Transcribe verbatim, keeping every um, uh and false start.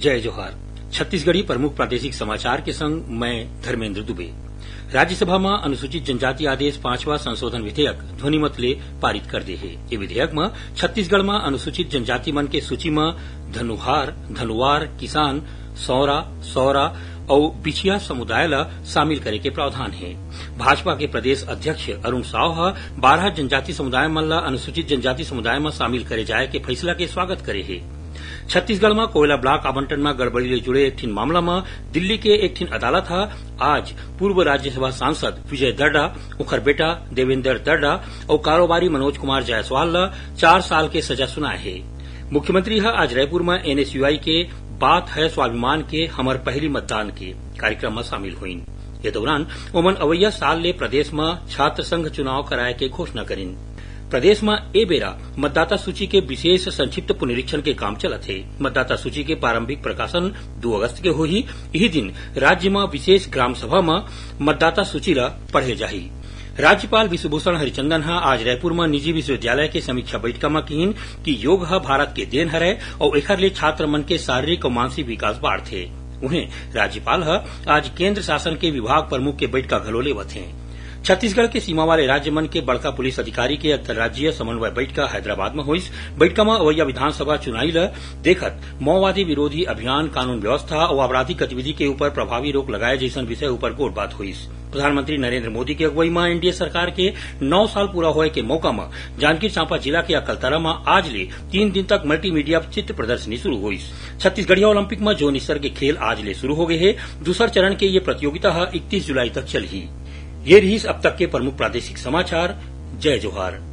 जय जोहार। छत्तीसगढ़ी प्रमुख प्रादेशिक समाचार के संग मैं धर्मेंद्र दुबे। राज्यसभा में अनुसूचित जनजाति आदेश पांचवा संशोधन विधेयक ध्वनिमत ले पारित कर दे है। ये विधेयक में छत्तीसगढ़ में अनुसूचित जनजाति मन के सूची में धनुहार, धनुवार, किसान, सौरा, सौरा और बिछिया समुदाय ला शामिल करे के प्रावधान है। भाजपा के प्रदेश अध्यक्ष अरुण साव बारह जनजाति समुदाय मन ला अनुसूचित जनजाति समुदाय में शामिल करे जाए के फैसला के स्वागत करे है। छत्तीसगढ़ में कोयला ब्लॉक आवंटन में गड़बड़ी ले जुड़े एक ठिन मामला में दिल्ली के एक ठिन अदालत आज पूर्व राज्यसभा सांसद विजय दर्डा, उखर बेटा देवेंद्र दर्डा और कारोबारी मनोज कुमार जायसवाल ला चार साल के सजा सुनाए है। मुख्यमंत्री आज रायपुर में एनएसयूआई के बात है स्वाभिमान के हमर पहली मतदान के कार्यक्रम में शामिल हुई। ये दौरान ओमन अवैया साल ले प्रदेश में छात्र संघ चुनाव कराए के घोषणा करीन। प्रदेश में ए बेरा मतदाता सूची के विशेष संक्षिप्त पुनरीक्षण के काम चलत है। मतदाता सूची के प्रारंभिक प्रकाशन दो अगस्त के होही। यही दिन राज्य में विशेष ग्राम सभा में मतदाता सूची ला पढ़े जाही। राज्यपाल विश्वभूषण हरिचंदन आज रायपुर में निजी विश्वविद्यालय के समीक्षा बैठक में कहीन कि योग भारत के देन हरे और एखर ले छात्र मन के शारीरिक और मानसिक विकास बाढ़थे। उन्हें राज्यपाल आज केंद्र शासन के विभाग प्रमुख के बैठक घलो लेवत हैं। छत्तीसगढ़ के सीमा वाले राज्य मन के बड़का पुलिस अधिकारी के अंतर्राज्यीय समन्वय बैठक हैदराबाद में हुई। बैठक में अवैया विधानसभा चुनाई ला देखत माओवादी विरोधी अभियान, कानून व्यवस्था और आपराधिक गतिविधि के ऊपर प्रभावी रोक लगाए जैसन विषय ऊपर गोट बात हुई। प्रधानमंत्री नरेंद्र मोदी की अगुवाई में एनडीए सरकार के नौ साल पूरा होए के मौका में जांजगीर चांपा जिला के अकलतरा में आज ले तीन दिन तक मल्टीमीडिया चित्र प्रदर्शनी शुरू हुई। छत्तीसगढ़िया ओलंपिक में जोन स्तर के खेल आज ले शुरू हो गए है। दूसर चरण के ये प्रतियोगिता इकतीस जुलाई तक चलेगी। ये रही अब तक के प्रमुख प्रादेशिक समाचार। जय जोहार।